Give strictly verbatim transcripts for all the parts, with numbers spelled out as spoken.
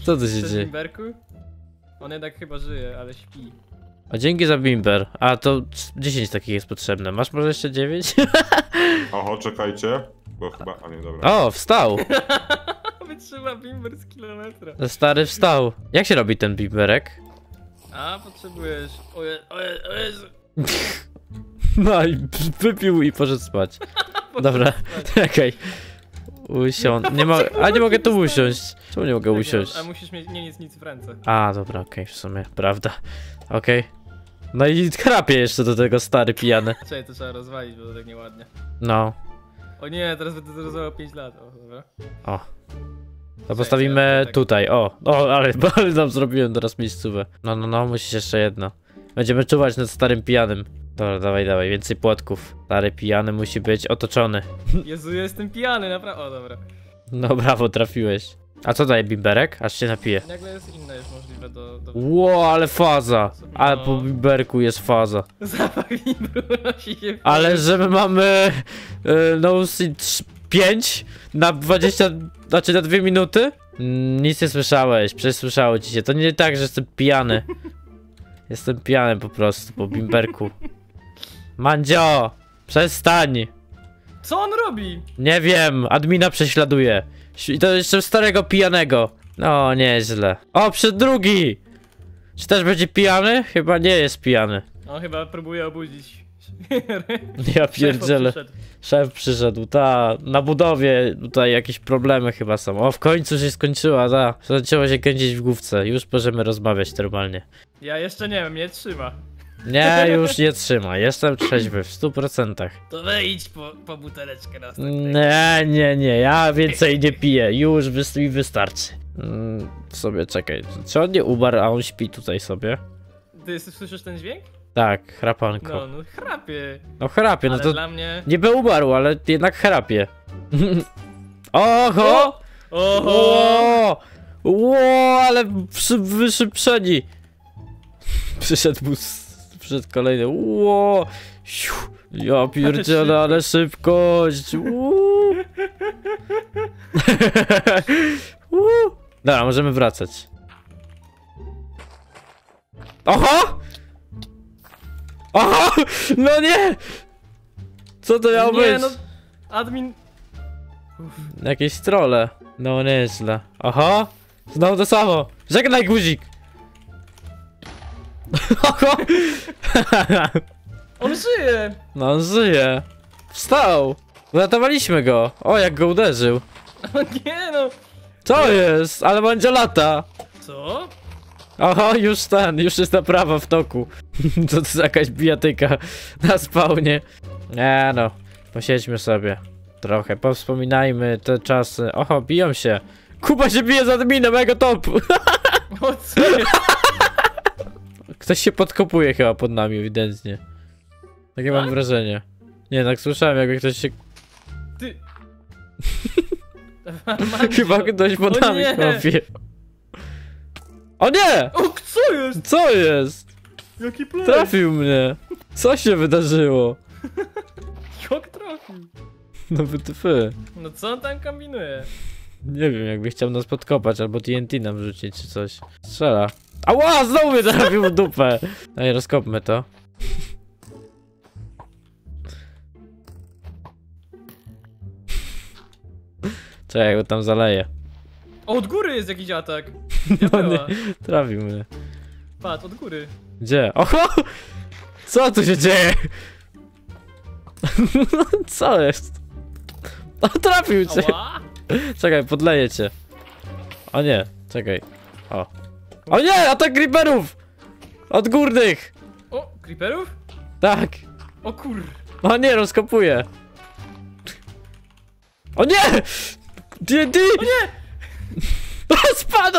Co tu się Chcesz dzieje? bimberku? On jednak chyba żyje, ale śpi. A dzięki za bimber. A to dziesięć takich jest potrzebne. Masz może jeszcze dziewięć? Oho, czekajcie. Bo chyba... A nie, dobra. O, wstał! Wytrzyma bimber z kilometra. Stary wstał. Jak się robi ten bimberek? A, potrzebujesz... Oje, oje, oje. No i wypił i poszedł spać. Dobra, czekaj. Usiądź. Nie ma... A nie mogę tu usiąść. Czemu nie mogę usiąść? A musisz mieć nie nic, nic w ręce. A, dobra, okej, okay, w sumie, prawda. Okej. Okay. No i chrapie jeszcze do tego, stary pijany. Czekaj, to trzeba rozwalić, bo to tak nieładnie. No. O nie, teraz będę to rozwalał pięć lat. O, dobra. O. To postawimy tak. tutaj, o. O, ale, ale nam zrobiłem teraz miejscówę. No, no, no, musisz jeszcze jedno. Będziemy czuwać nad starym pijanym. Dobra, dawaj, dawaj, więcej płotków. Stary pijany musi być otoczony. Jezu, ja jestem pijany, naprawdę. O, dobra. No brawo, trafiłeś. A co daje bimberek? Aż się napije. Nagle jest inne już możliwe do... do... Ło, ale faza. Ale No. po bimberku jest faza. Zapach bimberu nosi się... Ale że my mamy y, no pięć na dwadzieścia, znaczy na dwie minuty? Mm, nic nie słyszałeś, przesłyszało ci się. To nie tak, że jestem pijany. Jestem pijany po prostu po bimberku. Mandzio, przestań. Co on robi? Nie wiem, admina prześladuje. I to jeszcze starego pijanego. No, nieźle. O, przed drugi! Czy też będzie pijany? Chyba nie jest pijany. On chyba próbuje obudzić. Ja pierdzielę. Szef przyszedł. Szef przyszedł, ta, na budowie tutaj jakieś problemy chyba są. O, w końcu się skończyła, ta. Zaczęło się kręcić w główce, już możemy rozmawiać normalnie. Ja jeszcze nie wiem, nie trzyma. Nie, już nie trzyma, jestem trzeźwy w stu procentach. To wejdź po, po buteleczkę następnej. Nie, nie, nie, ja więcej nie piję, już wys mi wystarczy. Mm, sobie czekaj, czy on nie umarł, a on śpi tutaj sobie? Ty słyszysz ten dźwięk? Tak, chrapanko. No, no chrapie. No chrapie, no Ale to dla mnie... niby umarł, ale jednak chrapie. Oho! Oho! Ło! Ło, ale przy, wyszybszeni. Przyszedł bus, przyszedł kolejny. Ło! Siu. Ja pierdzielę, ale szybkość. Uuu. Uuu. Dobra, możemy wracać. Oho! Oho! No nie! Co to miało Nie, być? no... Admin... Jakieś trolle. No nieźle. Oho! Znowu to samo. Żegnaj guzik! Oho! On żyje! No on żyje. Wstał! Uratowaliśmy go. O, jak go uderzył. O nie no! Co jest? Ale będzie lata. Co? Oho, już ten, już jest naprawa w toku. To jest jakaś bijatyka na spawnie. Nie no, posiedźmy sobie trochę, powspominajmy te czasy. Oho, biją się. Kuba się bije z adminem, mega top. O co jest? Ktoś się podkopuje chyba pod nami, ewidentnie. Takie mam Tak? wrażenie. Nie, tak słyszałem, jakby ktoś się... Ty... Chyba ktoś pod O nami nie! kopie. O nie! O, co jest? Co jest? Jaki play? Trafił mnie. Co się wydarzyło? Jak trafił? No wytyfy. No co on tam kombinuje? Nie wiem, jakby chciał nas podkopać albo T N T nam rzucić czy coś. Strzela. Ała, znowu mnie trafił w dupę. Ej, rozkopmy to. Czekaj, go tam zaleje. O, od góry jest jakiś atak. No nie, Diabeła. trafił mnie. Patrz, od góry. Gdzie? Oho! Co tu się dzieje? Co jest? O, trafił cię! Ała! Czekaj, podleję cię. O nie, czekaj. O. O nie, atak creeperów! Od górnych! O, creeperów? Tak! O kur... O nie, rozkopuję! O nie! D N T! O nie! Spadł!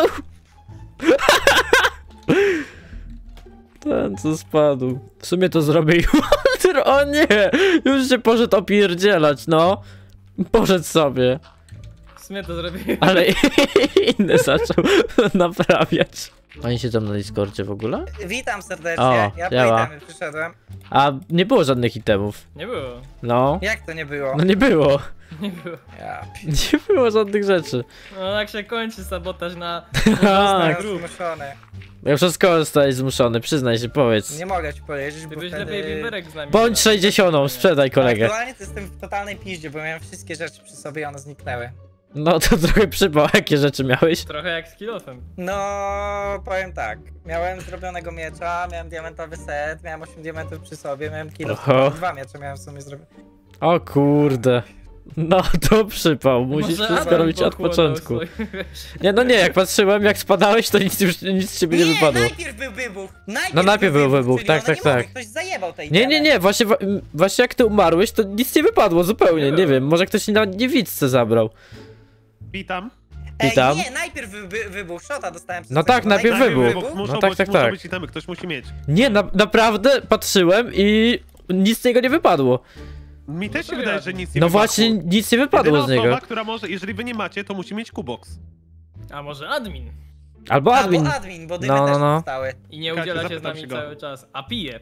Ten co spadł. W sumie to zrobił. O nie! Już się poszedł opierdzielać, no. Poszedł sobie. W sumie to zrobiłem. Ale inny zaczął naprawiać. Oni siedzą na Discordzie w ogóle? Witam serdecznie, O, ja działa. po itemy przyszedłem. A nie było żadnych itemów. Nie było. No. Jak to nie było? No nie było. Nie było. Ja Nie było żadnych rzeczy. No jak się kończy sabotaż na... Tak. jestem zmuszony. Ja wszystko zostałeś zmuszony, przyznaj się, powiedz. Nie mogę ci powiedzieć, bo Gdybyś wtedy... lepiej biberek z nami. Bądź sześćdziesiątą, sprzedaj kolegę. Aktualnie to jestem w totalnej piździe, bo miałem wszystkie rzeczy przy sobie i one zniknęły. No to trochę przypał, jakie rzeczy miałeś? Trochę jak z kilofem. No, powiem tak. Miałem zrobionego miecza, miałem diamentowy set, miałem osiem diamentów przy sobie, miałem kilo, Oho. dwa miecze miałem w sumie zrobione. O kurde. No to przypał, musisz Może wszystko Adam robić od pochłonął początku. swoje- Nie no nie, jak patrzyłem, jak spadałeś, to nic już nic z ciebie nie wypadło. najpierw był wybuch! Najpierw No najpierw był wybuch, czyli tak, ono tak, nie tak. Mogę, ktoś zajebał tej Nie, nie, nie, właśnie, wa- m, właśnie jak ty umarłeś, to nic nie wypadło zupełnie, nie wiem, może ktoś na niewidce zabrał. Witam. Ej, Witam. nie, najpierw wy, wy, wybuch, shota dostałem przez No tego, tak, bo najpierw wybuch. Muszą, No tak, być, tak, muszą tak. być itemy, ktoś musi mieć. Nie, na, naprawdę patrzyłem i nic z niego nie wypadło. Mi też się to wydaje, ja. że nic nie No wypadło. właśnie, nic nie wypadło Jedyna z niego. osoba, która może, jeżeli wy nie macie, to musi mieć kubox. A może admin? Albo Albo admin. admin, bo dymy No, no, też no. zostały. I nie Czekajcie, udziela się z zapytam nami się go. cały czas. A pije.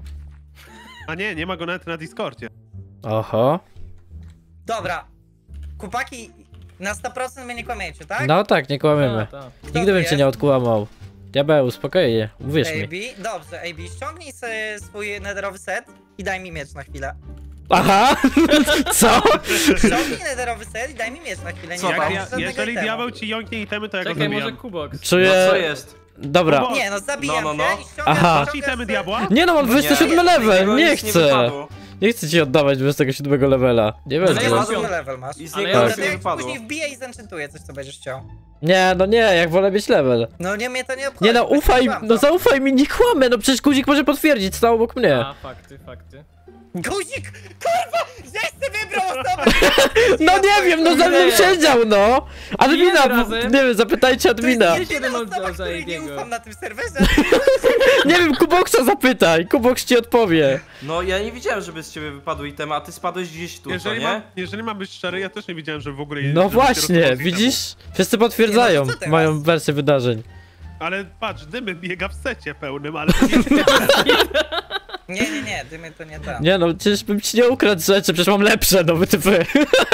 A nie, nie ma go nawet na Discordzie. Oho. Dobra. Kupaki, na sto procent mnie nie kłamiecie, tak? No tak, nie kłamiemy. A, ta. Kto Nigdy tu bym cię jest? nie odkłamał. Diabeł, spokojnie, uwierz mi. A B, dobrze, A B, ściągnij sobie swój nederowy set i daj mi miecz na chwilę. Aha! Co? Ściągnij nederowy set i daj mi miecz na chwilę. Co nie tam? mam Jak ja, żadnego jeżeli itemu. diabeł ci jąknie itemy, to ja go Czekaj, może zabijam. Kubox. Czuję... No co jest? Dobra. Kubo- Nie no, zabijam No, no, cię no. i ściągam... Aha. Masz itemy diabła? Nie no, mam dwudziesty siódmy Nie, level, tego nie nic chcę. wypadło. Nie chcę ci oddawać dwudziestego siódmego levela. Nie Ale wezmę. ja Dwudziesty mam- siódmy level masz. I z Ale niego ja nic Wtedy nie jak ci wypadło. później wbiję i zenchantuję coś, co będziesz chciał. Nie, no nie, jak wolę mieć level. No nie, mnie to nie obchodzi. Nie no, bo ufaj, ściągam no to. zaufaj mi, nie kłamę, no przecież guzik może potwierdzić, stał obok mnie. A, fakty, fakty. Guzik! Kurwa! Żeś ty wybrał osobę! No nie wiem, no za mną siedział, no. Admina, Ile razem? nie wiem, zapytajcie admina. To jest jedyna Jeden osoba, oddział za której nie jego. ufam na tym serwerze. Nie wiem, Kuboksa zapytaj, Kuboks ci odpowie. No ja nie widziałem, żeby z ciebie wypadły itemy, a ty spadłeś gdzieś tu, co Jeżeli, nie? ma, jeżeli mam być szczery, ja też nie widziałem, że w ogóle... No żebyście właśnie, rozpoznali widzisz? Wszyscy potwierdzają Nie, no to co teraz? moją wersję wydarzeń. temu. Ale patrz, dymy biega w secie pełnym, ale to nie jest... Nie, nie, nie, dymy to nie to. Nie no, przecież bym ci nie ukradł rzeczy, przecież mam lepsze, no wy typy.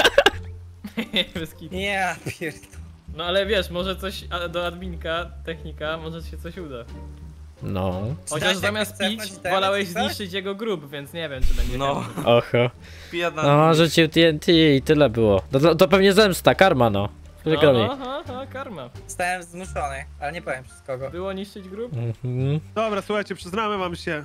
Bez kitu. Ja pierdolę. No ale wiesz, może coś a, do adminka, technika, może się coś uda. No, Chociaż jak zamiast chcesz pić, cepnąć itemy, wolałeś czy coś? zniszczyć jego grób, więc nie wiem, czy będzie No, chętny. oho. pija na... No, rzucił T N T i tyle było. No to, to pewnie zemsta, karma no. Przykro mi. Aha, aha, aha, karma. Stałem zmuszony, ale nie powiem przez kogo. Było niszczyć grób? Mhm. Dobra, słuchajcie, przyznamy wam się.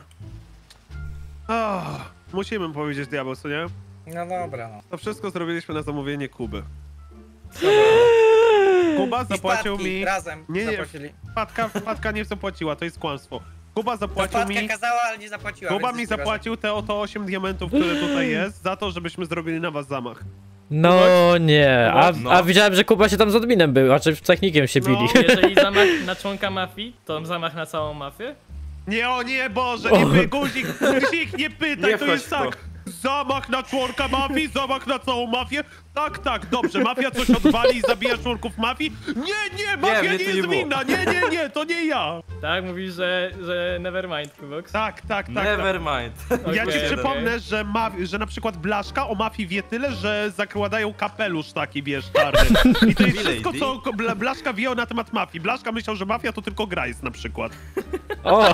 Oh, musimy powiedzieć diabeł, co nie? No dobra, no. To wszystko zrobiliśmy na zamówienie Kuby. Co Kuba I zapłacił wpadki mi... razem Nie, nie, zapłacili. Wpadka, wpadka nie zapłaciła, to jest kłamstwo. Kuba To zapłacił wpadka mi... kazała, ale nie zapłaciła. Kuba więc mi jest razem. zapłacił te oto osiem diamentów, które tutaj jest, za to, żebyśmy zrobili na was zamach. No nie, a, No. a widziałem, że Kuba się tam z adminem był, a czy z technikiem się No. bili. Jeżeli zamach na członka mafii, to zamach na całą mafię? Nie, o nie, Boże, nie py, guzik, guzik, nie pytaj, Nie to wchodź jest w to. tak. Zamach na członka mafii, zamach na całą mafię. Tak, tak, dobrze, mafia coś odwali i zabija członków mafii. Nie, nie, mafia mnie nie, to nie jest było. winna, nie, nie, nie, to nie ja. Tak, mówisz, że, że nevermind, Kubox? Tak, tak, tak. tak. Nevermind. Ja ci Okej. przypomnę, że, ma, że na przykład Blaszka o mafii wie tyle, że zakładają kapelusz taki, wiesz, czarny. I to jest wszystko, Lady. co Bla- Blaszka wie na temat mafii. Blaszka myślał, że mafia to tylko Grice na przykład. O,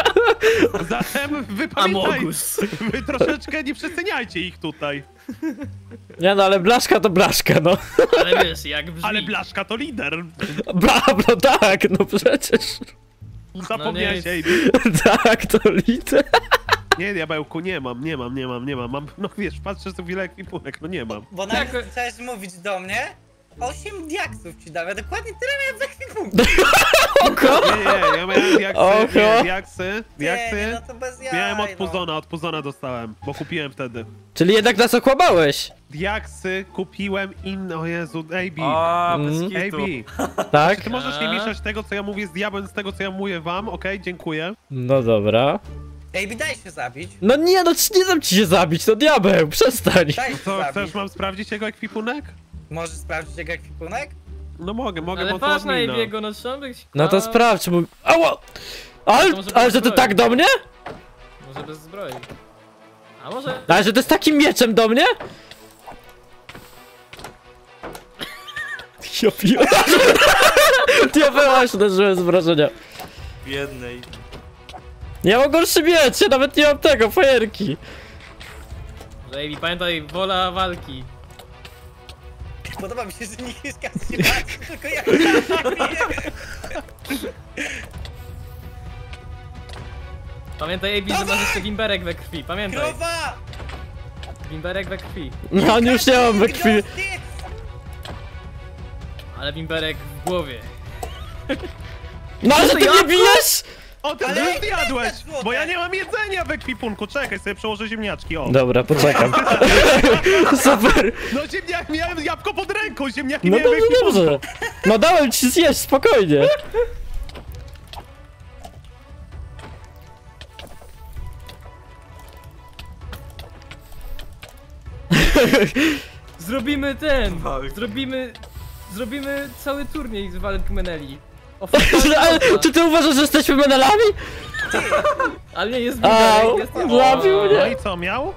Zatem wy pamiętajcie, Amogus. wy troszeczkę nie przeceniajcie ich tutaj. nie no, ale blaszka to blaszka, no. Ale wiesz, jak brzmi. Ale Blaszka to lider. Bla, no tak, no przecież. Zapomniałeś, nie ej. Tak, to liczę. Nie, diabełku, nie mam, nie mam, nie mam, nie mam. mam no wiesz, patrzę sobie ile ekwipunek, no nie mam. Bo Tak. najpierw zacząłeś mówić do mnie, osiem diaksów ci dam, ja dokładnie tyle miałem w ekwipunku. Oko? Nie, nie, ja miałem diaksy, Oho. nie, diaksy, Nie, diaksy. nie, no to bez jaj, Miałem od no. Puzona, od Puzona dostałem, bo kupiłem wtedy. Czyli jednak nas okłamałeś, Diaksy kupiłem in... O Jezu, A B. A, Mm. bez A kitu. B. tak? Ty możesz nie mieszać tego, co ja mówię z diabłem, z tego, co ja mówię wam, okej? Dziękuję. No dobra. Ej, bi, daj się zabić. No nie, no nie dam ci się zabić, to diabeł, przestań. Daj się Co, zabić. chcesz mam sprawdzić jego ekwipunek? Możesz sprawdzić jego ekwipunek? No mogę, mogę Ale mocno patrz na admina. jego, no trzeba być... No to A, sprawdź, bo... Ała! Ale, To może ale bez że to zbroi. tak do mnie? Może bez zbroi. A może... Ale że to jest takim mieczem do mnie? Ja piję. Ja byłaś, uderzyłem z wrażenia. Biednej. Ja mam gorszy miecz, ja nawet nie mam tego, fajerki. Ej, pamiętaj, wola walki. Podoba mi się, że nikt nie skazuje się patrzy, tylko ja. Pamiętaj, Ej, że masz jeszcze bimberek we krwi, pamiętaj. Krowa! Bimberek we krwi. No on już nie mam we krwi. Ale bimberek w głowie. No ale że ty mnie bijesz? O, ty Ale już jak zjadłeś! jest złote? Bo ja nie mam jedzenia w ekwipunku. Czekaj, sobie przełożę ziemniaczki, o. Dobra, poczekam. Super. No ziemniak, miałem jabłko pod ręką, ziemniaki No miałem w dobrze, ekwipunku. dobrze. No dałem ci zjeść, spokojnie. Zrobimy ten! Walk. Zrobimy... Zrobimy cały turniej z walk Meneli. Ale czy ty uważasz, że jesteśmy menelami? Ale nie jest Au, bimberek, jest... zabił O. mnie. No i co, miał?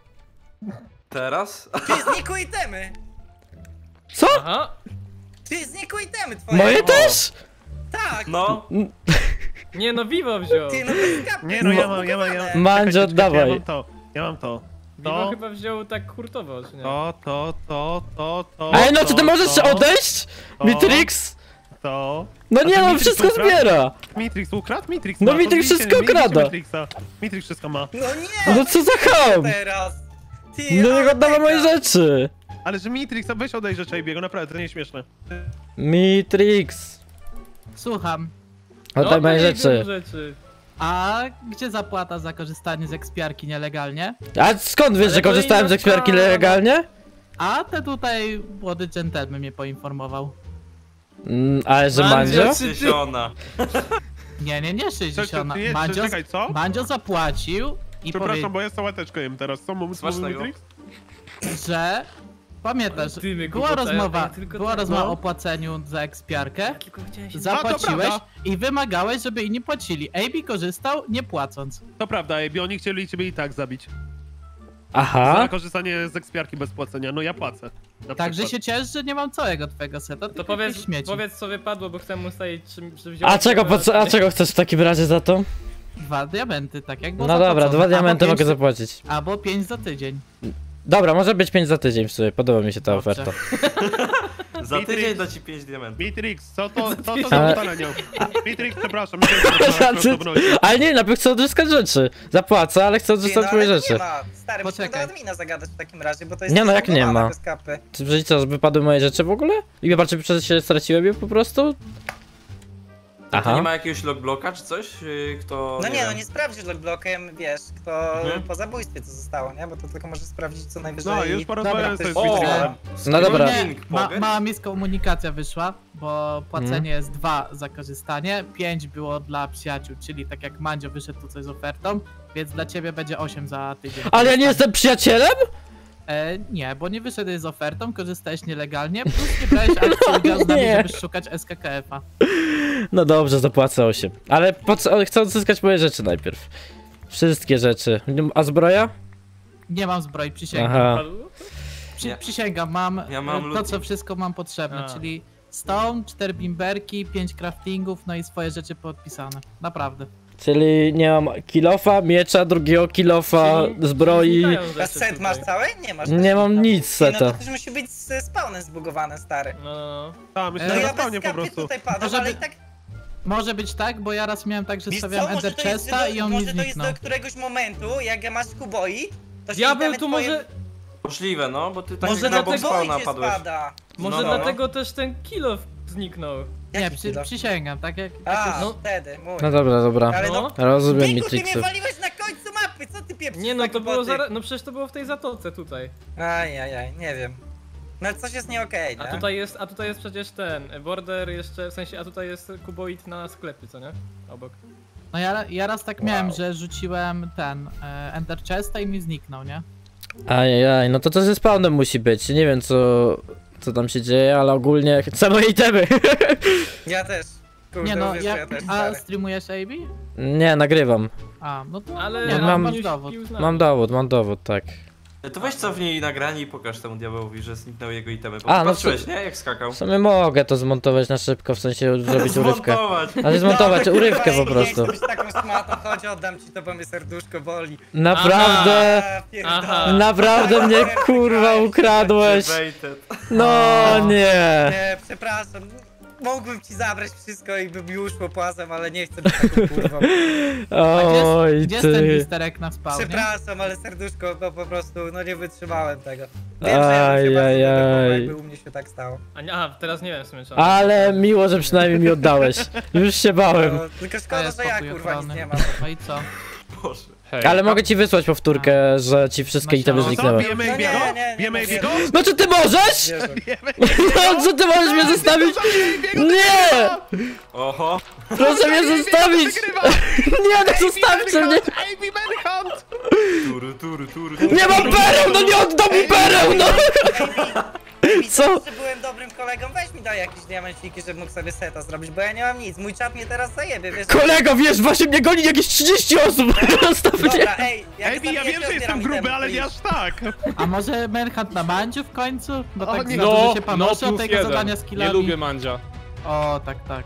Teraz? Ty znikły itemy! Co? Aha. Ty znikły itemy twoje! Moje też? Tak! No. Nie no, Vivo wziął. Ty no bez kapy! Nie no, ja mam, ja mam, ja mam. Mandzio, Czekajcie, czekajcie, oddawaj. Ja mam to, ja mam to. Vivo To, chyba wziął tak hurtowo, czy nie? to, to, to, to, to. Ej, no czy ty to, możesz to, odejść? to, Mitrix? To. No A nie, ty on Mitrix wszystko ukradł? zbiera. Mitrix ukradł? Mitrix No ma, Mitrix podbijcie, wszystko bijcie krada. Mitrixa. Mitrix wszystko ma. No nie! No co za ham? Teraz! Ty, No niech ale oddawaj moje mega. rzeczy. Ale że Mitrix, a weź odejść rzeczy Ejbiego, naprawdę, to nie jest śmieszne. Mitrix. Słucham. Oddaj No, moje to rzeczy. jego rzeczy. A gdzie zapłata za korzystanie z ekspiarki nielegalnie? A skąd wiesz, Ale że to korzystałem z inna ekspiarki sprawa. legalnie? A te tutaj młody dżentelmen mnie poinformował. Mm, ale że Mandzio, Mandzio? czy- Sześciona. Nie, nie, nie sześćdziesiąt. ty jeszcze- Mandzio, czekaj, co? Mandzio zapłacił i Przepraszam, powiedział, bo ja sałateczkę jem teraz. Co mówił Smacznego. Mitrix? że... Pamiętasz, Ale ty mnie była głupota, ja- rozmowa, ja tylko była tak- rozmowa no. o płaceniu za ekspiarkę, Tylko chciałem się... zapłaciłeś prawda. i wymagałeś, żeby inni płacili. A B korzystał nie płacąc. To prawda, Ejbi, oni chcieli ciebie i tak zabić. Aha. Za korzystanie z ekspiarki bez płacenia, no ja płacę. Na Także przykład. się ciesz, że nie mam całego twojego seta, To tylko jakieś powiedz, śmieci. powiedz co wypadło, bo chcę mu ustalić, czy, czy wziął... A czego, po co, a czego chcesz w takim razie za to? Dwa diamenty, tak jak było No dobra, zapłacone. dwa diamenty Albo mogę pięć- zapłacić. Albo pięć za tydzień. Dobra, może być pięć za tydzień w sumie, podoba mi się ta Dobrze. oferta. Za Mitrix. tydzień da ci pięć diamentów. Mitrix, co to, co to za Ale- ustalenie? Mitrix, przepraszam, Mitrix, proszę obrodzić. Ale nie, najpierw chcę odzyskać rzeczy. Zapłacę, ale chcę Ty, no, odzyskać ale moje rzeczy. nie ma. Stary, musimy do Poczekaj. admina zagadać w takim razie, bo to jest... Nie, no jak nie zbugowane ma? bez kapy. Czy że co, wypadły moje rzeczy w ogóle? I patrzę, przez się straciłem je po prostu? To nie Aha. ma jakiegoś logbloka czy coś? Yy, Kto. No nie, wiem. no nie sprawdzisz logblokiem, wiesz, kto Mhm. po zabójstwie co zostało, nie? Bo to tylko możesz sprawdzić co najwyżej... No, już porozmawiałem ktoś sobie z wygrał. Mitrixem. No dobra. Link, Ma, powiedz. mała miskomunikacja wyszła, bo płacenie Mhm. jest dwa za korzystanie, pięć było dla przyjaciół, czyli tak jak Mandzio wyszedł tutaj z ofertą, więc dla ciebie będzie osiem za tydzień. Ale ja nie jestem przyjacielem? E, nie, bo nie wyszedłeś z ofertą, korzystałeś nielegalnie, plus nie brałeś akcji udziału z nami, Nie. żeby szukać S K K F-a. No dobrze, zapłacę osiem. Ale po co, chcę odzyskać moje rzeczy najpierw. Wszystkie rzeczy. A zbroja? Nie mam zbroi, przysięgam. Aha. Padło? Przy, Nie. przysięgam, mam, Ja mam e, to, looting. co wszystko mam potrzebne, A. czyli stone, cztery bimberki, pięć craftingów, no i swoje rzeczy podpisane. Naprawdę. Czyli nie mam kilofa, miecza, drugiego kilofa, Czyli- zbroi. czyli znikają A rzeczy set tutaj. masz cały? Nie masz. Nie mam nic Nie, no seta. to też musi być z spawnem zbugowane, stary. No, no, no. Tak, myślę, No że No na ja bez spawnie po kapy prostu. tutaj padam, Może ale by- i tak... Może być tak, bo ja raz miałem tak, że Wiesz stawiałem co, może Ender to jest Chesta do, i on mi może to jest zniknął. do któregoś momentu, jak masz kuboi, to się Diabeł itemy tu twoje- może... Możliwe, no, bo ty tak Może na dlatego- bok spawna Kuboi się padłeś. spada. Może No, no. dlatego też ten kill zniknął. Nie, Jaki przy, kilo? przysięgam, tak jak... A, No. wtedy, mój. No dobra, dobra. Ale No. no, Rozumiem Biku, ty mnie Mitrixy. waliłeś na końcu mapy, co ty pieprzysz? Nie no, tak to było boty? zaraz... No przecież to było w tej zatoce tutaj. Ajajaj, nie wiem. No ale coś jest nie okej, A nie? tutaj jest, a tutaj jest przecież ten, border jeszcze, w sensie, a tutaj jest kuboid na sklepy, co nie? Obok. No ja, ja raz tak miałem, Wow. że rzuciłem ten e, Ender Chesta i mi zniknął, nie? Ajajaj, no to to ze spawnem musi być. Nie wiem co... co tam się dzieje, ale ogólnie chcę moje itemy. Ja też. Kurde, Nie no, wiesz, ja, ja też, a stary. streamujesz A B? Nie, nagrywam. A, no to Ale nie, mam- mam, już masz dowód. pił z nami. Mam dowód, mam dowód, tak. To weź cofnij nagranie i pokaż temu diabełowi, że zniknęły jego itemy. Bo A, A, no patrzyłeś, nie? Jak skakał. W sumie mogę to zmontować na szybko, w sensie zrobić urywkę. Zmontować. Ale zmontować No, urywkę kurwa, po prostu. Nie chcę być taką szmatą, chodź, oddam ci to, bo mnie serduszko boli. Naprawdę, A, pierdolę. Aha. naprawdę mnie kurwa ukradłeś. Baited. No nie. Nie, przepraszam. Mógłbym ci zabrać wszystko i by mi uszło płazem, ale nie chcę być taką kurwą. A gdzie Oj jest, gdzie jest ten ty. misterek na spawnie? Przepraszam, ale serduszko, no po prostu, no nie wytrzymałem tego. Wiem, że ja bym się bardzo Ajajaj. denerwował, jakby u mnie się tak stało. A, nie, a teraz nie wiem w sumie czy... Ale miło, że przynajmniej mi oddałeś. Już się bałem. No, tylko To szkoda, jest że ja pokój kurwa nic ochrony. nie mam. No i co? Boże. Hej. Ale mogę ci wysłać powtórkę, że ci wszystkie No itemy co, Co, zniknęły. bijemy No nie, Ebiego? nie, nie, Bijemy nie, Ebiego? No czy ty możesz? Wierzę. No co ty możesz mnie zostawić? Nie! Oho. Proszę mnie zostawić! Nie, no zostawcie mnie! A B Manhunt! Turu, turu, turu. Nie mam pereł, no nie oddam mi pereł, no! Ej, Co? Co? Że byłem dobrym kolegą, weź mi daj jakieś diamenciki, żebym mógł sobie seta zrobić, bo ja nie mam nic. Mój czat mnie teraz zajebie, wiesz? Kolego, wiesz, właśnie mnie goni jakieś trzydzieści osób! Zostaw mnie! Dobra, ej, jak Ej, ja zabijecie, wiem, że jestem odbieram gruby, itemy, ale nie please. aż tak. A może Manhunt na Mandziu w końcu? Bo O tak nie. za dużo No, się no panoszy od plus tego zadania jeden. z Nie killami. lubię mandzia. O, tak, tak.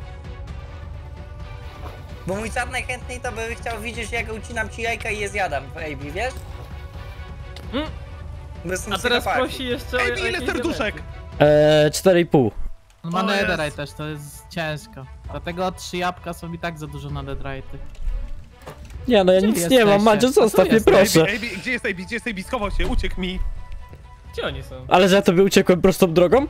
Bo mój czat najchętniej to by chciał widzieć, jak ucinam ci jajka i je zjadam w A B, wiesz? Mm. Bo jestem A teraz psychopatem. prosi jeszcze o Ej, ile jakieś serduszek? Eee, cztery i pół. No ma O netherite Jezu. też, to jest ciężko. Dlatego trzy jabłka są i tak za dużo na netherite. Nie, no ja Gdzie nic wy nie mam, jesteście? Mandzio, A tu zostaw mnie, jesteś. proszę. Ej, ej, gdzie jest A B? Gdzie jest A B? Schował się, uciekł mi. Gdzie oni są? Ale że ja tobie uciekłem prostą drogą?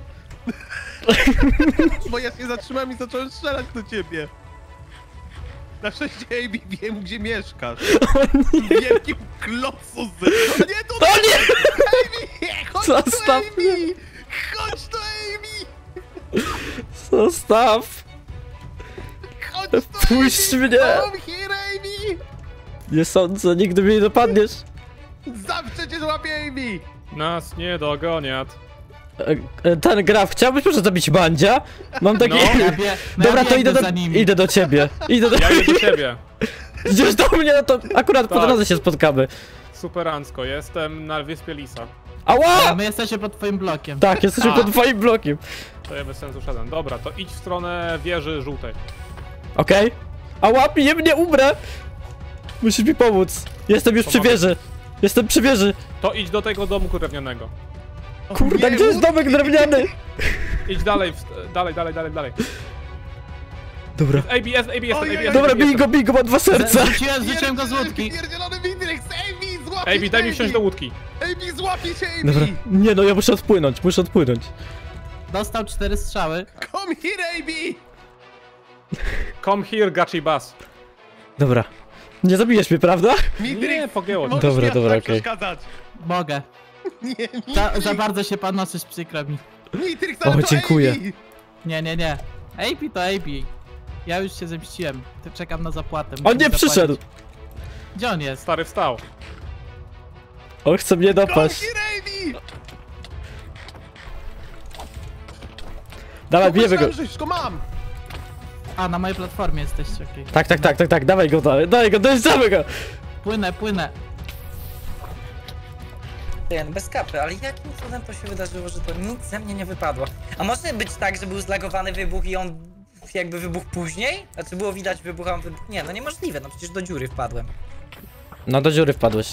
Bo ja się zatrzymałem i zacząłem strzelać do ciebie. Na szczęście A B wiem, gdzie mieszkasz. W wielkim klocu z... A nie, tu... O nie! A B! Chodź Zostaw tu, A B! Chodź tu, A B! Zostaw! Chodź tu, Puść A B! mnie! Come here, A B! Nie sądzę, nigdy mnie nie dopadniesz. Zawsze cię złapie, A B! Nas nie dogoniat. E, e, Ten Graf, chciałbyś może zabić Mandzia? Mam taki... No. Ja bie, no Dobra, ja to idę biegnę do, za nimi. idę do ciebie. Idę do... Ja idę do ciebie. Idziesz do mnie, no to akurat po Tak. drodze się spotkamy. Superancko, jestem na wyspie Lisa. A Ała! my jesteśmy pod twoim blokiem. Tak, jesteśmy A. pod twoim blokiem. To ja bez sensu szedłem. Dobra, to idź w stronę wieży żółtej. Okej? Ała, bije mnie, umrę! Musisz mi pomóc. Jestem już przy Pomogę. wieży. Jestem przy wieży. To idź do tego domku drewnianego. Kurde, gdzie jest domek drewniany? Idź dalej, w, dalej, dalej, dalej, dalej. Dobra. A B, jest, A B, jest, A B, Ojej, jest. Dobra, A B, bij jest. go, bij go, ma dwa serca. Rzuciłem, rzuciłem go z łódki. Pierdzielony Mitrix, A B, złapię A B, daj mi wsiąść do łódki. A B, złapie cię, A B! Dobra. Nie no, ja muszę odpłynąć, muszę odpłynąć. Dostał cztery strzały. Come here, A B! Come here, Gachi Bass. Dobra. Nie zabijesz mnie, prawda? Mitrix, Nie, pogięło cię. możesz Dobra, mi aż dobra, tak okej. przeszkadzać. Mogę. Nie, Za, Mitrix, za bardzo się panoszysz, przykro mi. Mitrix, O, ale to dziękuję. A B! Nie, nie, nie. A P to A P. Ja już się zemściłem. Ty czekam na zapłatę. On muszę nie zapłacić. przyszedł. Gdzie on jest? Stary wstał. On chce mnie Come dopaść. here, A B! Dawaj, bijemy go. Pomyślałem, że wszystko mam! A, na mojej platformie jesteście, okej. Tak, tak, tak, tak, tak, dawaj go, dawaj, dawaj go, dojeżdżamy go. Płynę, płynę. Ten, bez kapy, ale jakim cudem to się wydarzyło, że to nic ze mnie nie wypadło? A może być tak, że był zlagowany wybuch i on jakby wybuchł później? Znaczy było widać wybuch, a on wybuch... Nie, no niemożliwe, no przecież do dziury wpadłem. No do dziury wpadłeś.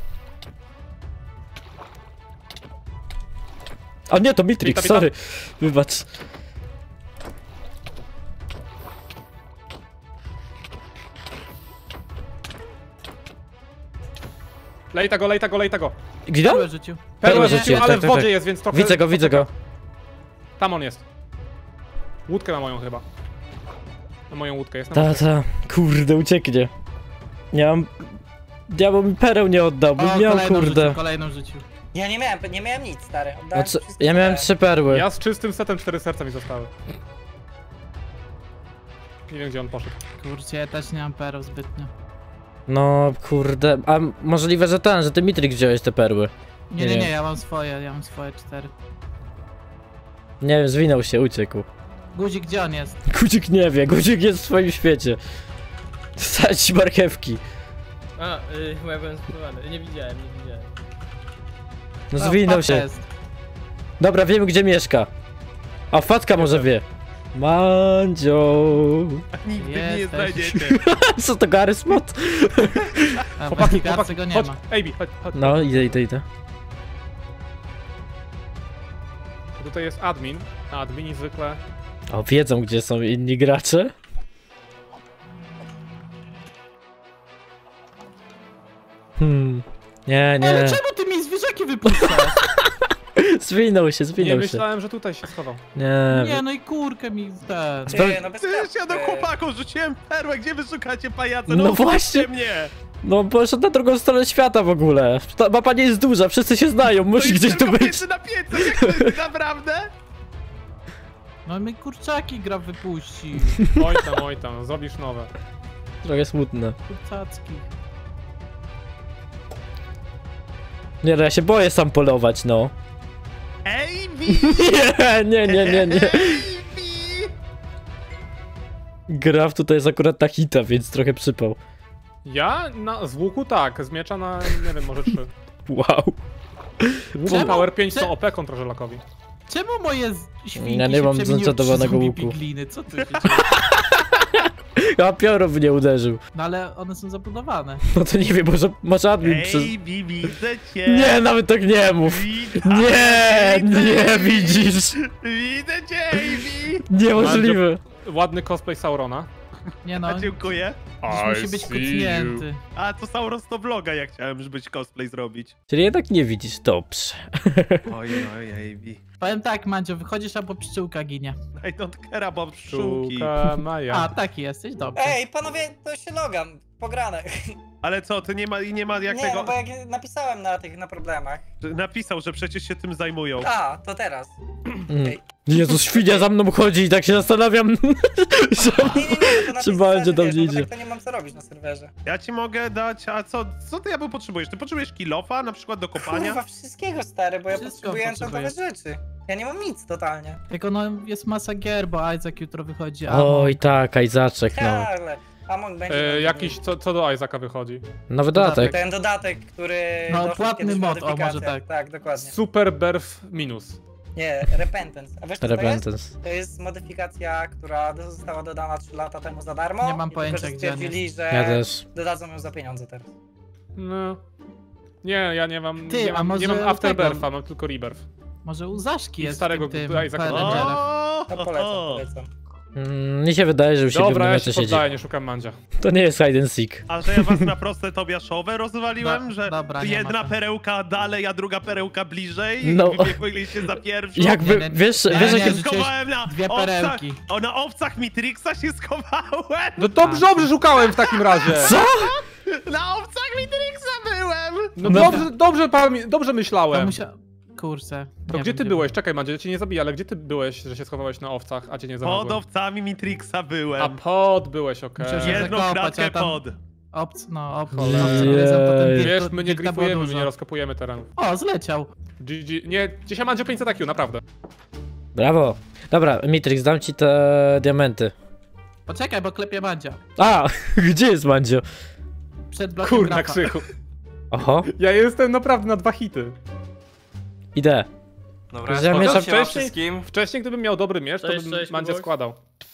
O nie, to Mitrix, Wita, wita. sorry. Wybacz. Lejta go, lejta go, lejta go. Gdzie? Perłę rzucił. Perłę rzuciłem, rzucił, ale tak, w tak, wodzie tak. jest, więc trochę... Widzę go, widzę go. Tam on jest. Łódkę ma moją chyba. Na moją łódkę jest. Na Ta, moją. ta, kurde, ucieknie. Nie mam... Diabeł mi pereł nie oddał, O, bym miał, kolejną kurde. rzucił, kolejną rzucił. Ja nie miałem, nie miałem nic, stary. No Oddałem co, wszystkie ja miałem te- trzy perły. Ja z czystym setem cztery serca mi zostały. Nie wiem gdzie on poszedł. Kurczę, ja też nie mam perł zbytnio. No, kurde, a możliwe, że ten, że ty Mitrix wziąłeś te perły. Nie, Nie, nie, nie. nie, ja mam swoje, ja mam swoje cztery. Nie wiem, zwinął się, uciekł. Guzik, gdzie on jest? Guzik nie wie, Guzik jest w swoim świecie. Stać marchewki. A, yy, chyba ja byłem spróbowany. Nie widziałem, nie widziałem. No O, zwinął patrz, się. jest. Dobra, wiemy gdzie mieszka. A Fatka może wie. Mandzio. Nigdy mnie nie Jesteś. znajdziecie. Co to Gary Smot? A Chłopaki, w chłopaki, go nie chodź, ma. Ej, Bi, chodź, chodź. No, idę, idę, idę. Tutaj jest admin, a admini zwykle... O, wiedzą gdzie są inni gracze? Hmm. Nie, Ale nie. czemu ty mi zwierzaki wypuszczasz? Zwinął się, Nie zwinął się. myślałem, że tutaj się schował. Nie. Nie, no i kurkę mi ten. Ty, no bez Przecież ja do kapy. chłopaków rzuciłem perłę, gdzie wy szukacie pajaca? No No właśnie. właśnie mnie! No poszedł na drugą stronę świata w ogóle. Ta mapa nie jest duża, wszyscy się znają, musi gdzieś tu być. Pięćset na pięćset, jak to jest naprawdę? No mi kurczaki gra wypuści. Oj tam, oj tam, zrobisz nowe. Trochę smutne. Kurcacki. Nie no, ja się boję sam polować, no. Ej, Bi! Nie, nie, nie, nie, nie. Ej, Bi! Graf tutaj jest akurat na hita, więc trochę przypał. Ja na, z łuku tak, z miecza na, nie wiem, może trzy. Wow. Łuk Power pięć to O P kontra żelakowi. Czemu moje z- świnki Ja nie się mam przemieniły w zenchantowanego zombie łuku. pigliny? Co ty się dzieje? A piorun mnie uderzył. No ale one są zabudowane. No to nie wiem, może masz admin przez... Ej, Bi, widzę cię! Nie, nawet tak nie mów. Witam, Nie, widzę, nie widzisz. Widzę cię, ej, Bi! Niemożliwe. Ładny cosplay Saurona. Nie no, A dziękuję. gdzieś musi być kucnięty. A to Sauron to vloga, jak chciałem, żeby cosplay zrobić. Czyli jednak nie widzisz, dobrze. Oj, oj, ej, Bi. Powiem tak, Mandzio, wychodzisz albo pszczółka ginie. I don't care about pszczółki. Sztuka Maja. A, taki jesteś, dobrze. Ej, panowie, to się logam. Pograne. Ale co, ty nie ma, i nie ma jak Nie, tego... no bo jak napisałem na tych, na problemach. Napisał, że przecież się tym zajmują. A, to teraz. Mm. Jezus, świnia za mną chodzi i tak się zastanawiam. że- Nie, nie, nie, to napisałem, będzie tam wiesz, nie no bo idzie? tak to nie mam co robić na serwerze. Ja ci mogę dać, a co, co ty Diabeł potrzebujesz? Ty potrzebujesz kilofa, na przykład do kopania? Kurwa, wszystkiego stary, bo ja Wszystko potrzebuję enchantowe potrzebujesz. rzeczy. Ja nie mam nic totalnie. Tylko no jest masa gier, bo Isaac jutro wychodzi. A Oj tak, Ajzaczek, no. Ale Among będzie... E, jakiś, co, co do Isaaca wychodzi? Nowy dodatek. Ten dodatek, który... No, doszedł płatny kiedyś w mod, o, może modyfikacjach. tak. Tak, dokładnie. Super Berf minus. Nie, Repentance. A wiesz co to jest? Repentance. To jest modyfikacja, która została dodana trzy lata temu za darmo. Nie mam i pojęcia, tylko, że gdzie on stwierdzili, że Ja też. dodadzą ją za pieniądze teraz. No. Nie, ja nie mam, Ty, nie a mam, może nie mam tego- Afterbirth'a, mam tylko Rebirth. Może u Zaszki I jest starego w tym, Isaaca. Isaaca. O, To polecam, polecam. Mm, mi się wydaje, że u siebie w Dobra, ja namiocie się siedzi. poddaję, nie szukam mandzia. To nie jest hide and seek. A że ja was na proste tobiaszowe rozwaliłem, Do- że dobra, nie ma jedna tam. perełka dalej, a druga perełka bliżej No. i wybiegliście za pierwszą. Jakby, nie, nie. wiesz, Nie, wiesz nie, jakie... że- Schowałem na Dwie owcach, perełki. o, na owcach Mitrixa się schowałem! No dobrze, dobrze szukałem w takim razie. Co? Na owcach Mitrixa byłem! No No. dobrze, dobrze, pamię- dobrze To myślałem. musia... Kurczę. To nie gdzie wiem, ty byłeś? Czekaj, Mandzie, ja cię nie zabiję, ale gdzie ty byłeś, że się schowałeś na owcach, a cię nie Pod znalazłem? owcami Mitrixa byłem. A pod byłeś, okej. Myślę, że- Jedną zakopać, kratkę a tam- pod. Obc, no, obc, Cholera. obcy gryzą, to ten Jej. wilk- Wiesz, my nie wilka było gryfujemy, my dużo. nie rozkopujemy terenu. O, zleciał. G G. Nie, dzisiaj Mandzio pięćset A Q, naprawdę. Brawo. Dobra, Mitrix, dam ci te diamenty. Poczekaj, bo klepie Mandzia. A, gdzie jest Mandzio? Przed blokiem Kurna, grafa. Krzychu. Oho, Ja jestem naprawdę na dwa hity. idę. Dobra, Ja ja mieszam się wcześniej- wszystkim. Wcześniej, gdybym miał dobry miecz, to Cześć, bym cześć, Mandzia Kubok. składał.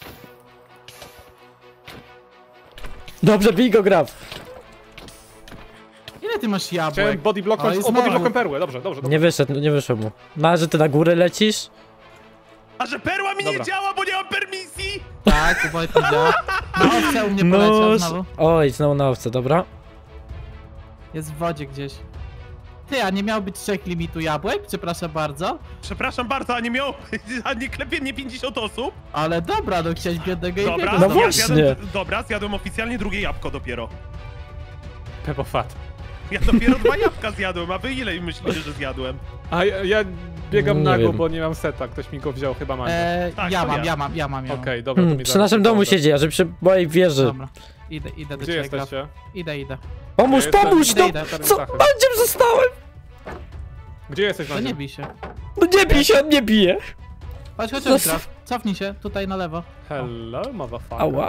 Dobrze, bij go, Graf. Ile ty masz Chciałem jabłek? body blocknąć, O, i o, znowu. body blockiem perły, dobrze, dobrze, dobrze. Nie wyszedł, nie wyszło mu. No, a że ty na górę lecisz? A że perła mi nie Dobra. działa, bo nie mam permisji! Tak, Wojt widział. Na owce u mnie No, poleciał znowu. oj, znowu na owce, dobra. Jest w wodzie gdzieś. Ty, a nie miał być trzech limitu jabłek? Przepraszam bardzo. Przepraszam bardzo, a nie miał, a nie klepie mnie pięćdziesiąt osób? Ale dobra, no chciałeś biednego i Dobra, biednego. No dobra, właśnie. Zjadłem, dobra, zjadłem oficjalnie drugie jabłko dopiero. Pepo fat. Ja dopiero dwa jabłka zjadłem, a wy ile myślicie, że zjadłem? A ja, ja biegam Nie nago, wiem. bo nie mam seta, ktoś mi go wziął, chyba Mandzia. Eee, Tak, ja to mam, ja. ja mam, ja mam, ja mam. Okej, dobra, to Hmm, mi przy zaraz naszym domu dobrze. siedzi, a że przy mojej wieży. Dobra. Idę, idę do Gdzie ciebie, Graf. jesteście? Idę, idę. Pomóż, Ja jestem- pomóż, Idę, no! idę. Co? Mandziem zostałem! Gdzie jesteś, To Mandzia? nie bij się. No nie bij się, on nie bije. Chodź, chodź, Zostaw. Ultra. Cofnij się, tutaj na lewo. Hello, motherfucker. Ała.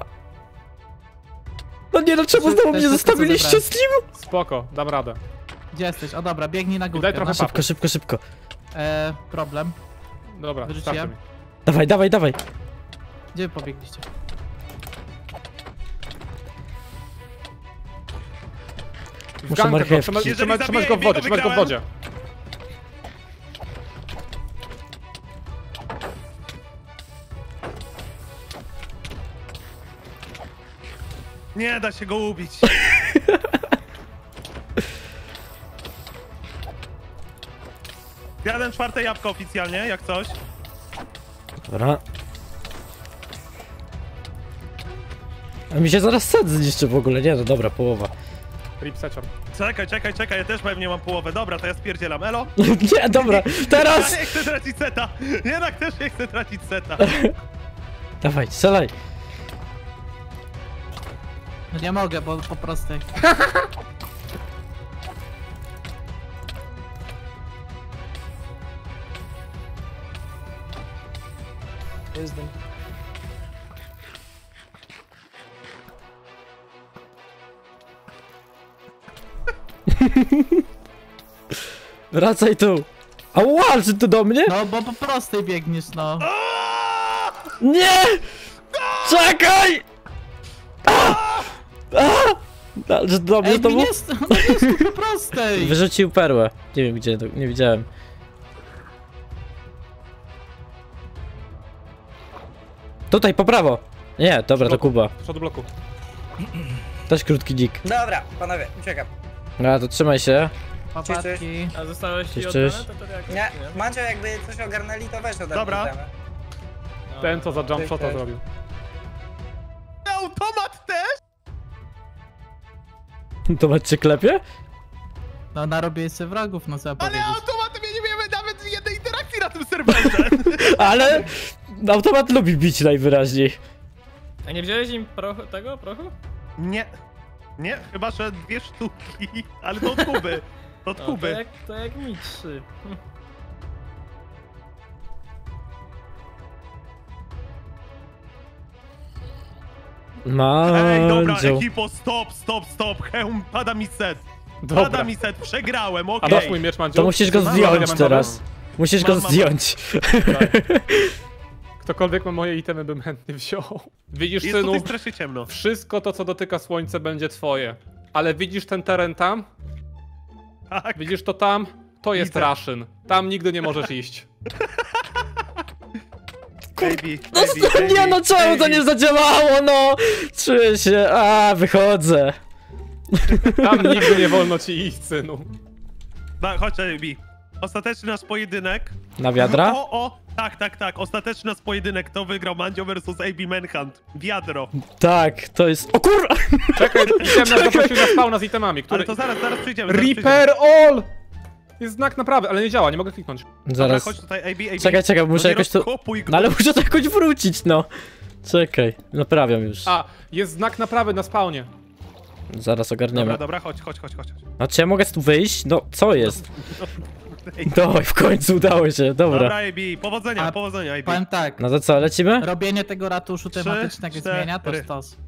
No nie, no czemu To- znowu to mnie jest to, co zostawiliście z nim? Spoko, dam radę. Gdzie jesteś? O dobra, biegnij na górkę. daj trochę no. papu. Szybko, szybko, szybko. E, problem. Dobra, Wyrzuciłem. starczy mi. Dawaj, dawaj, dawaj. Gdzie wy pobiegliście? W Muszę gankę go, marchewki. trzymać, Jeżeli trzymać, trzymać zabiję go w wodzie, Amy, to trzymać go w wygrałem. wodzie. Nie da się go ubić. Jadłem czwarte jabłko oficjalnie, jak coś. Dobra. A mi się zaraz set zniszczy w ogóle, nie no dobra, połowa. Rip secior. Czekaj, czekaj, czekaj, ja też pewnie mam połowę. Dobra, to ja spierdzielam. Elo? Nie, dobra, teraz! Ja nie chcę tracić seta! Jednak też nie chcę tracić seta. Dawaj, strzelaj. No nie mogę, bo po prostu... Wracaj tu. Ała, czy to do mnie? No bo po prostej biegniesz, no. Nie! Czekaj! A! A! A! Że do mnie Ej, to mi było? nie jest, no nie jest tu po prostej. Wyrzucił perłę. Nie wiem gdzie, to nie widziałem. Tutaj, po prawo. Nie, dobra, to Kuba. Przed bloku. Też krótki dzik. Dobra, panowie, uciekam. No to trzymaj się. Papatki. A zostałeś Cześć, i cześć. oddane? To to jak? Nie, Mandzio jakby coś ogarnęli, to weź ode mnie. Dobra. damy. No. Ten co za jump shota Ty- ty- zrobił. Automat też? To macie klepie? No narobię sobie wrogów, no co ja Ale powiedzieć. automaty nie wiemy nawet jednej interakcji na tym serwerze. Ale automat lubi bić najwyraźniej. A nie wziąłeś im prochu, tego prochu? Nie. Nie, chyba że dwie sztuki, ale to od Kuby. To od No, to Kuby. jak, to jak mi trzy. Hm. Ej, dobra, Mandzio. ekipo, stop, stop, stop. Hełm, pada mi set. Dobra. Pada mi set, przegrałem, A okej. dasz mój miecz, Mandziu? To musisz go Mam zdjąć diamentowy. teraz. Musisz go Mam, mam, zdjąć. Ktokolwiek ma moje itemy, bym chętnie wziął. Widzisz, Jest synu, tutaj strasznie ciemno. wszystko to, co dotyka słońca, będzie twoje. Ale widzisz ten teren tam? Tak. Widzisz to tam? To jest Widzę. Raszyn. Tam nigdy nie możesz iść. Baby, No baby, co, baby, nie no czemu to baby. nie zadziałało, no! Czuję się, a wychodzę. Tam nigdy nie wolno ci iść, synu. Da, chodź, baby. Ostateczny nasz pojedynek. Na wiadra? O, o, tak, tak, tak. Ostateczny nasz pojedynek to wygrał Mandzio versus A B Manhunt. Wiadro. Tak, to jest... O kurwa! Czekaj, item nas zaprosił na spawna z itemami, który... Ale to zaraz, zaraz przyjdziemy. zaraz Repair all! Jest znak naprawy, ale nie działa, nie mogę kliknąć. przyjdziemy. Zaraz. Dobra, chodź tutaj, A B, A B. Czekaj, czekaj, muszę No nie jakoś to... rozkopuj go. No ale muszę to jakoś wrócić, no. Czekaj, naprawiam już. A, jest znak naprawy na spawnie. Zaraz ogarniemy. Dobra, dobra, chodź, chodź, chodź, chodź. A czy ja mogę tu wyjść? No, co jest? No, w końcu udało się, Dobra, dobra. A B, powodzenia, A powodzenia, A B. Powiem tak, No to co, lecimy? robienie tego ratuszu Trzy, tematycznego cztery. zmienia to stos.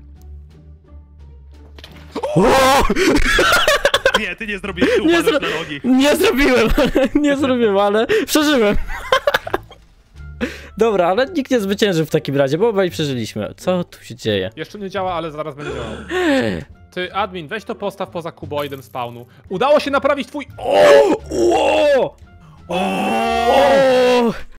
O! Nie, ty nie zrobiłeś, ty Nie upadłeś zro- na nogi. Nie zrobiłem, nie zrobiłem, ale przeżyłem. Dobra, ale nikt nie zwyciężył w takim razie, bo obaj przeżyliśmy. Co tu się dzieje? Jeszcze nie działa, ale zaraz będzie działał. Ty, admin, weź to postaw poza kuboidem spawnu. Udało się naprawić twój... O! O! O!